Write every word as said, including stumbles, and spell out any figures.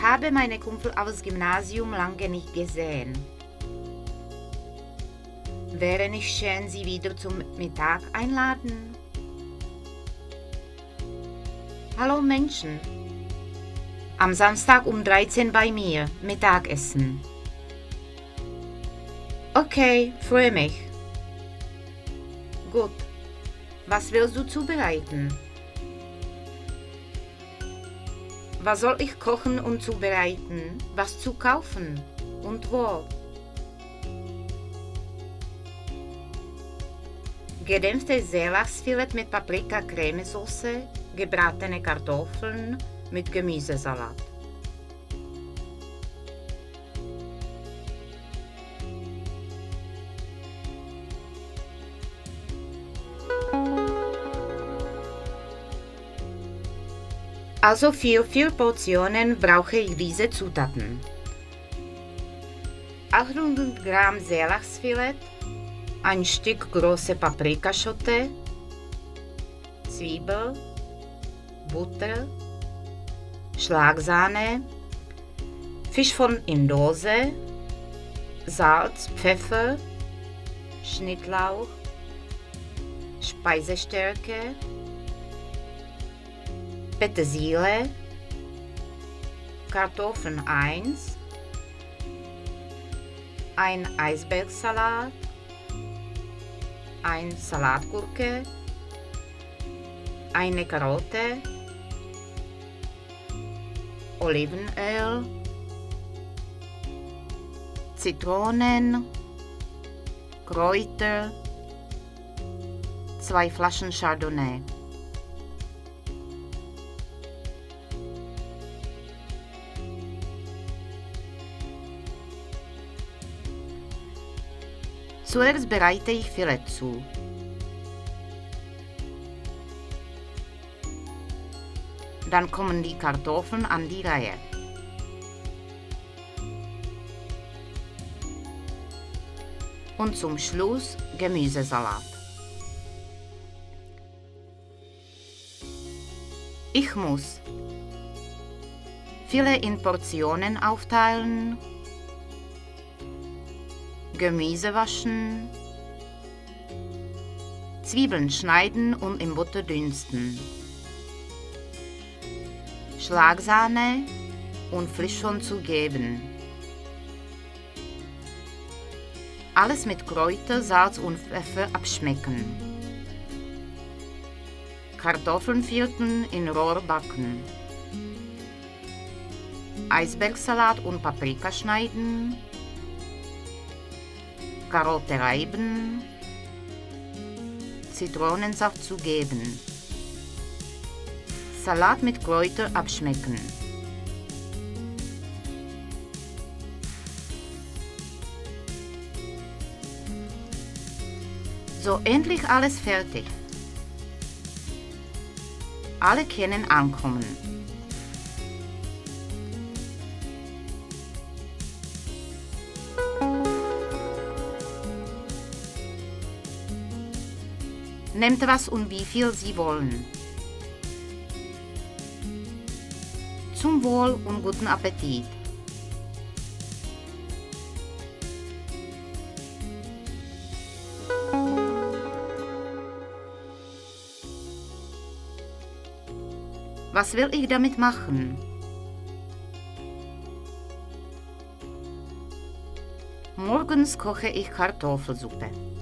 habe meine Kumpel aus Gymnasium lange nicht gesehen. Wäre nicht schön, Sie wieder zum Mittag einladen? Hallo Menschen. Am Samstag um dreizehn bei mir, Mittagessen. Okay, freue mich. Gut. Was willst du zubereiten? Was soll ich kochen und zubereiten? Was zu kaufen? Und wo? Gedämpftes Seelachsfilet mit Paprika-Cremesauce, gebratene Kartoffeln mit Gemüsesalat. Also für vier Portionen brauche ich diese Zutaten. achthundert Gramm Seelachsfilet, ein Stück große Paprikaschote, Zwiebel, Butter, Schlagsahne, Fisch von in Dose, Salz, Pfeffer, Schnittlauch, Speisestärke, Petersilie, Kartoffeln eins, ein Eisbergsalat, eine Salatgurke, eine Karotte, Olivenöl, Zitronen, Kräuter, zwei Flaschen Chardonnay. Zuerst bereite ich Filet zu. Dann kommen die Kartoffeln an die Reihe. Und zum Schluss Gemüsesalat. Ich muss Filet in Portionen aufteilen, Gemüse waschen, Zwiebeln schneiden und in Butter dünsten, Schlagsahne und Frischhohn zugeben. Alles mit Kräuter, Salz und Pfeffer abschmecken. Kartoffelnvierteln in Rohr backen. Eisbergsalat und Paprika schneiden. Karotte reiben, Zitronensaft zugeben, Salat mit Kräuter abschmecken. So, endlich alles fertig. Alle können ankommen. Nehmt was und wie viel Sie wollen. Zum Wohl und guten Appetit. Was will ich damit machen? Morgens koche ich Kartoffelsuppe.